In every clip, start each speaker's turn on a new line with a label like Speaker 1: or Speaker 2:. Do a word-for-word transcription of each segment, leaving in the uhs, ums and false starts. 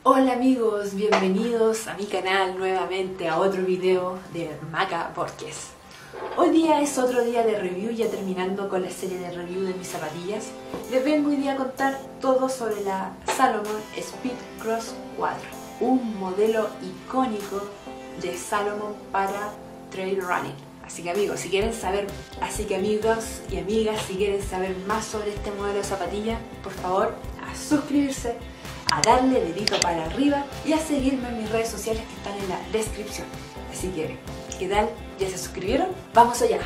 Speaker 1: Hola amigos, bienvenidos a mi canal nuevamente a otro video de Maca Borges. Hoy día es otro día de review, ya terminando con la serie de review de mis zapatillas. Les vengo hoy día a contar todo sobre la Salomon Speed Cross cuatro, un modelo icónico de Salomon para trail running. Así que amigos, si quieren saber, así que amigos y amigas, si quieren saber más sobre este modelo de zapatilla, por favor, a suscribirse, a darle dedito para arriba y a seguirme en mis redes sociales que están en la descripción. Así que, ¿qué tal? ¿Ya se suscribieron? ¡Vamos allá!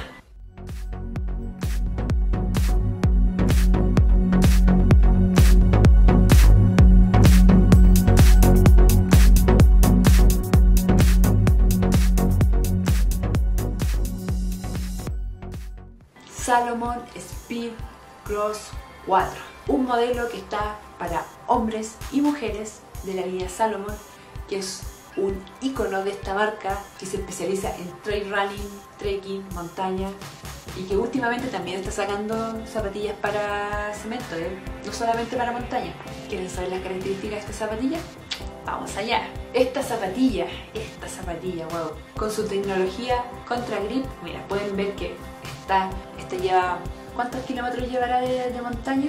Speaker 1: Salomon Speed Cross cuatro, un modelo que está para hombres y mujeres de la línea Salomon, que es un icono de esta marca que se especializa en trail running, trekking, montaña y que últimamente también está sacando zapatillas para cemento, ¿eh? No solamente para montaña. ¿Quieren saber las características de esta zapatilla? Vamos allá. Esta zapatilla, esta zapatilla, wow, con su tecnología contra grip, mira, pueden ver que esta, esta lleva, ¿cuántos kilómetros llevará de, de montaña?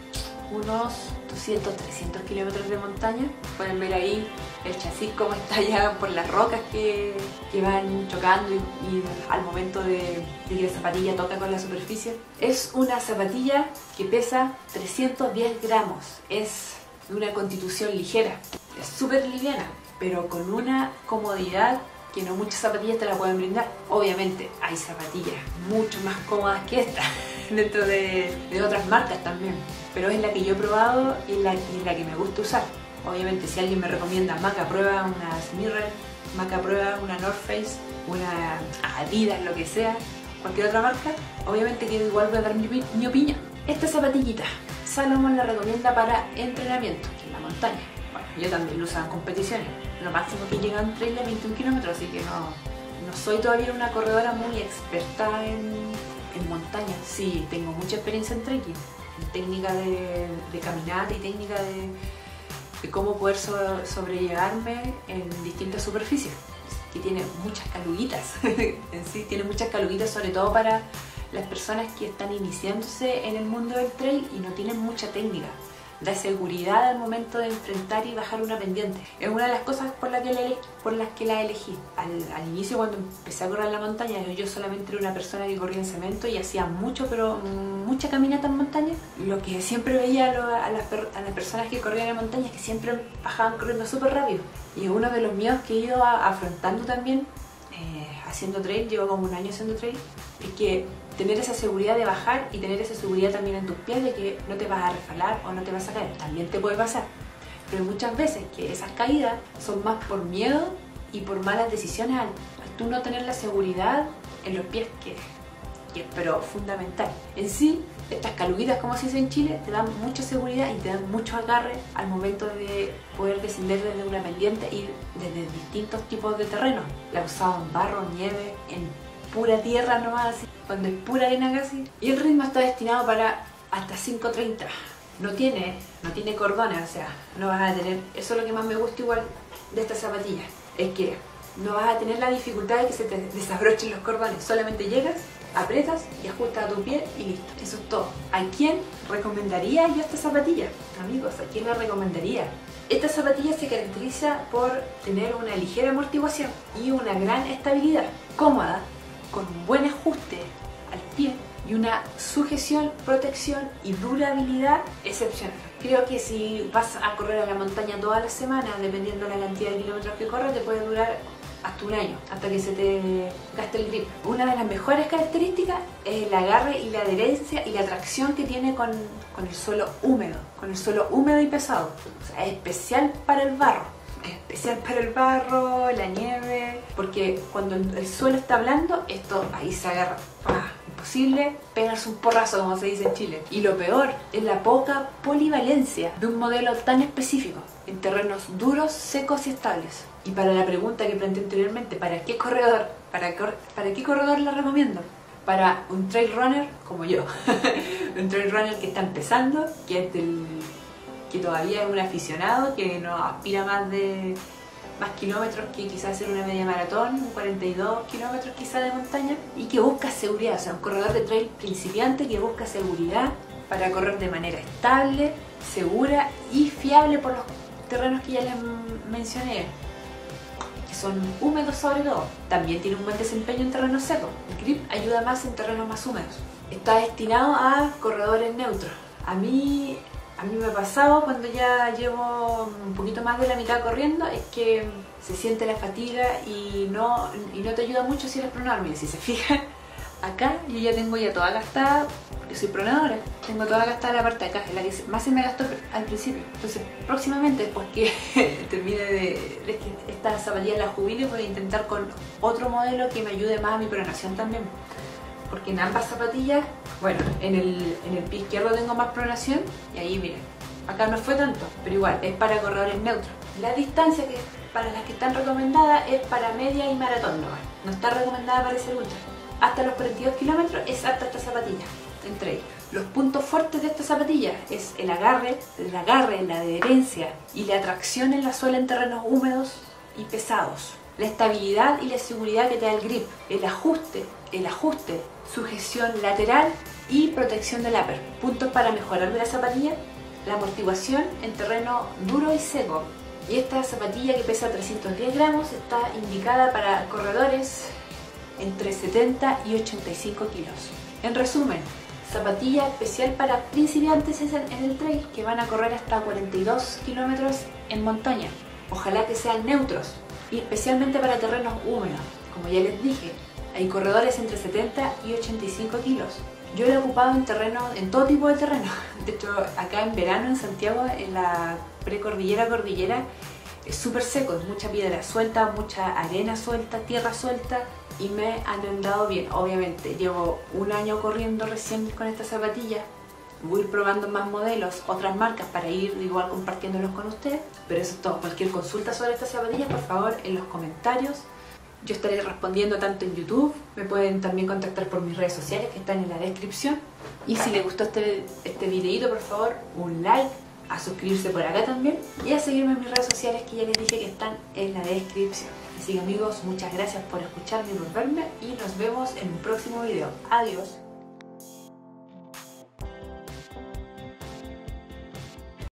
Speaker 1: Unos doscientos, trescientos kilómetros de montaña. Pueden ver ahí el chasis como está ya por las rocas que, que van chocando y, y al momento de, de que la zapatilla toca con la superficie. Es una zapatilla que pesa trescientos diez gramos, es de una constitución ligera, es súper liviana, pero con una comodidad que no muchas zapatillas te la pueden brindar. Obviamente hay zapatillas mucho más cómodas que esta dentro de, de otras marcas también, pero es la que yo he probado y la, y la que me gusta usar. Obviamente si alguien me recomienda Maca prueba una Smirrel, Maca prueba una North Face, una Adidas, lo que sea, cualquier otra marca, obviamente que igual voy a dar mi, mi opinión. Esta zapatillita Salomon la recomienda para entrenamiento en la montaña. Bueno, yo también lo usaba en competiciones. Lo máximo que llega en trail es veintiún kilómetros, así que no, no soy todavía una corredora muy experta en, en montaña. Sí, tengo mucha experiencia en trekking, en técnica de, de caminata y técnica de, de cómo poder so, sobrellevarme en distintas superficies, que tiene muchas caluguitas. En sí, tiene muchas caluguitas, sobre todo para las personas que están iniciándose en el mundo del trail y no tienen mucha técnica. Da seguridad al momento de enfrentar y bajar una pendiente. Es una de las cosas por, la que la, por las que la elegí. Al, al inicio, cuando empecé a correr en la montaña, yo solamente era una persona que corría en cemento y hacía mucho, pero mucha caminata en montaña. Lo que siempre veía a, lo, a, las, a las personas que corrían en montaña es que siempre bajaban corriendo súper rápido. Y uno de los miedos que he ido a, afrontando también, eh, haciendo trail, llevo como un año haciendo trail, es que tener esa seguridad de bajar y tener esa seguridad también en tus pies de que no te vas a resbalar o no te vas a caer. También te puede pasar, pero muchas veces que esas caídas son más por miedo y por malas decisiones al, al tú no tener la seguridad en los pies, que, que es pero fundamental. En sí, estas caluguitas, como se dice en Chile, te dan mucha seguridad y te dan mucho agarre al momento de poder descender desde una pendiente y desde distintos tipos de terreno. La he usado en barro, nieve, en pura tierra nomás, así, cuando es pura arena casi. Y el ritmo está destinado para hasta cinco treinta. No tiene, no tiene cordones, o sea, no vas a tener, eso es lo que más me gusta igual de esta zapatilla, es que no vas a tener la dificultad de que se te desabrochen los cordones. Solamente llegas, aprietas y ajustas a tu pie y listo. Eso es todo. ¿A quién recomendaría yo esta zapatilla? Amigos, ¿a quién la recomendaría? Esta zapatilla se caracteriza por tener una ligera amortiguación y una gran estabilidad, cómoda, con un buen ajuste al pie y una sujeción, protección y durabilidad excepcional. Creo que si vas a correr a la montaña todas las semanas, dependiendo de la cantidad de kilómetros que corras, te puede durar hasta un año, hasta que se te gaste el grip. Una de las mejores características es el agarre y la adherencia y la tracción que tiene con, con el suelo húmedo, con el suelo húmedo y pesado. O sea, es especial para el barro. Especial para el barro, la nieve, porque cuando el suelo está blando, esto ahí se agarra. ¡Ah! Imposible pegarse un porrazo, como se dice en Chile. Y lo peor es la poca polivalencia de un modelo tan específico en terrenos duros, secos y estables. Y para la pregunta que planteé anteriormente, ¿para qué corredor? ¿Para, cor ¿Para qué corredor la recomiendo? Para un trail runner como yo. Un trail runner que está empezando, que es del que todavía es un aficionado, que no aspira más de más kilómetros que quizás hacer una media maratón, un cuarenta y dos kilómetros quizás de montaña, y que busca seguridad, o sea, un corredor de trail principiante que busca seguridad para correr de manera estable, segura y fiable por los terrenos que ya les mencioné, que son húmedos sobre todo. También tiene un buen desempeño en terrenos secos. El grip ayuda más en terrenos más húmedos. Está destinado a corredores neutros. A mí, a mí me ha pasado cuando ya llevo un poquito más de la mitad corriendo, es que se siente la fatiga y no, y no te ayuda mucho si eres pronador. Mira, si se fijan, acá yo ya tengo ya toda gastada, porque soy pronadora, tengo toda gastada la parte de acá, es la que más se me gastó al principio. Entonces, próximamente, después que termine de, de que esta zapatilla la jubile, voy a intentar con otro modelo que me ayude más a mi pronación también. Porque en ambas zapatillas, bueno, en el, en el pie izquierdo tengo más pronación y ahí miren, acá no fue tanto, pero igual, es para corredores neutros. La distancia que para las que están recomendadas es para media y maratón, no, no está recomendada para hacer ultra. Hasta los cuarenta y dos kilómetros es apta esta zapatilla, entre ellos. Los puntos fuertes de esta zapatilla es el agarre, el agarre, la adherencia y la tracción en la suela en terrenos húmedos y pesados. La estabilidad y la seguridad que te da el grip, el ajuste, el ajuste, sujeción lateral y protección del upper. Puntos para mejorar de la zapatilla: la amortiguación en terreno duro y seco. Y esta zapatilla, que pesa trescientos diez gramos, está indicada para corredores entre setenta y ochenta y cinco kilos. En resumen, zapatilla especial para principiantes en el trail que van a correr hasta cuarenta y dos kilómetros en montaña. Ojalá que sean neutros y especialmente para terrenos húmedos. Como ya les dije, hay corredores entre setenta y ochenta y cinco kilos. Yo lo he ocupado en terreno, en todo tipo de terreno. De hecho, acá en verano en Santiago, en la precordillera, cordillera, es súper seco, es mucha piedra suelta, mucha arena suelta, tierra suelta, y me han andado bien. Obviamente, llevo un año corriendo recién con esta zapatilla. Voy a ir probando más modelos, otras marcas, para ir igual compartiéndolos con ustedes. Pero eso es todo. Cualquier consulta sobre estas zapatillas, por favor, en los comentarios. Yo estaré respondiendo tanto en YouTube, me pueden también contactar por mis redes sociales que están en la descripción. Y si les gustó este, este videito, por favor, un like, a suscribirse por acá también y a seguirme en mis redes sociales que ya les dije que están en la descripción. Así que amigos, muchas gracias por escucharme y por verme y nos vemos en un próximo video. Adiós.